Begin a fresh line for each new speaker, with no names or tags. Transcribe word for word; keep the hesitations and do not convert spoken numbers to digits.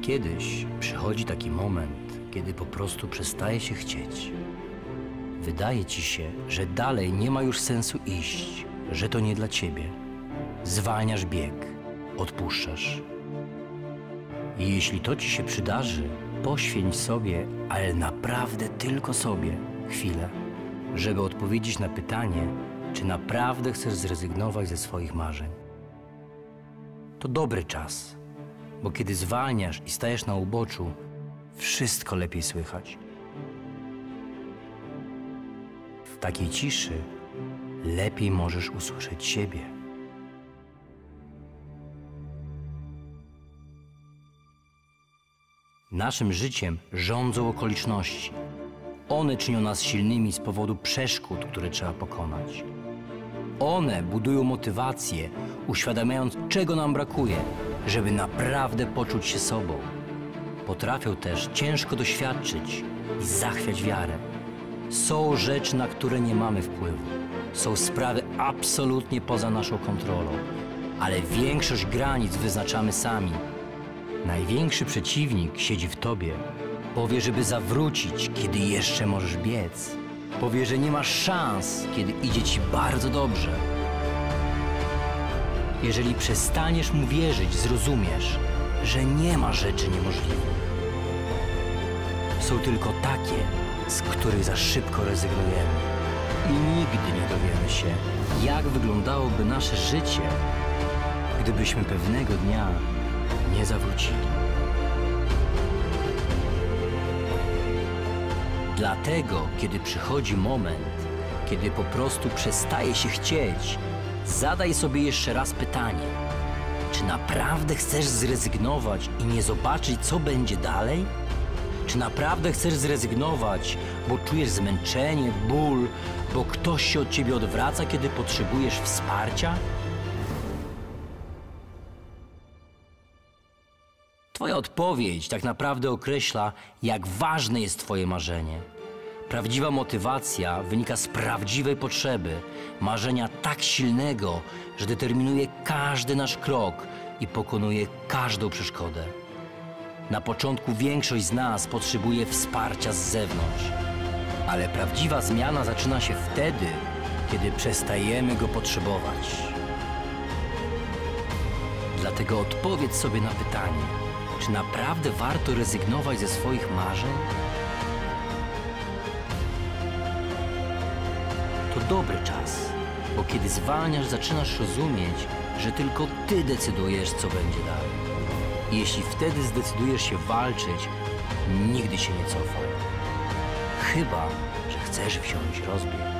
Kiedyś przychodzi taki moment, kiedy po prostu przestaje się chcieć. Wydaje ci się, że dalej nie ma już sensu iść, że to nie dla ciebie. Zwalniasz bieg, odpuszczasz. I jeśli to ci się przydarzy, poświęć sobie, ale naprawdę tylko sobie, chwilę, żeby odpowiedzieć na pytanie, czy naprawdę chcesz zrezygnować ze swoich marzeń. To dobry czas, bo kiedy zwalniasz i stajesz na uboczu, wszystko lepiej słychać. W takiej ciszy lepiej możesz usłyszeć siebie. Naszym życiem rządzą okoliczności. One czynią nas silnymi z powodu przeszkód, które trzeba pokonać. One budują motywację, uświadamiając, czego nam brakuje, żeby naprawdę poczuć się sobą. Potrafią też ciężko doświadczyć i zachwiać wiarę. Są rzeczy, na które nie mamy wpływu. Są sprawy absolutnie poza naszą kontrolą, ale większość granic wyznaczamy sami. Największy przeciwnik siedzi w tobie. Powie, żeby zawrócić, kiedy jeszcze możesz biec. Powie, że nie masz szans, kiedy idzie ci bardzo dobrze. Jeżeli przestaniesz mu wierzyć, zrozumiesz, że nie ma rzeczy niemożliwych. Są tylko takie, z których za szybko rezygnujemy. I nigdy nie dowiemy się, jak wyglądałoby nasze życie, gdybyśmy pewnego dnia nie zawrócili. Dlatego, kiedy przychodzi moment, kiedy po prostu przestaje się chcieć, zadaj sobie jeszcze raz pytanie, czy naprawdę chcesz zrezygnować i nie zobaczyć, co będzie dalej? Czy naprawdę chcesz zrezygnować, bo czujesz zmęczenie, ból, bo ktoś się od ciebie odwraca, kiedy potrzebujesz wsparcia? Twoja odpowiedź tak naprawdę określa, jak ważne jest twoje marzenie. Prawdziwa motywacja wynika z prawdziwej potrzeby, marzenia tak silnego, że determinuje każdy nasz krok i pokonuje każdą przeszkodę. Na początku większość z nas potrzebuje wsparcia z zewnątrz, ale prawdziwa zmiana zaczyna się wtedy, kiedy przestajemy go potrzebować. Dlatego odpowiedz sobie na pytanie, czy naprawdę warto rezygnować ze swoich marzeń? To dobry czas, bo kiedy zwalniasz, zaczynasz rozumieć, że tylko ty decydujesz, co będzie dalej. I jeśli wtedy zdecydujesz się walczyć, nigdy się nie cofaj. Chyba że chcesz wziąć rozbieg.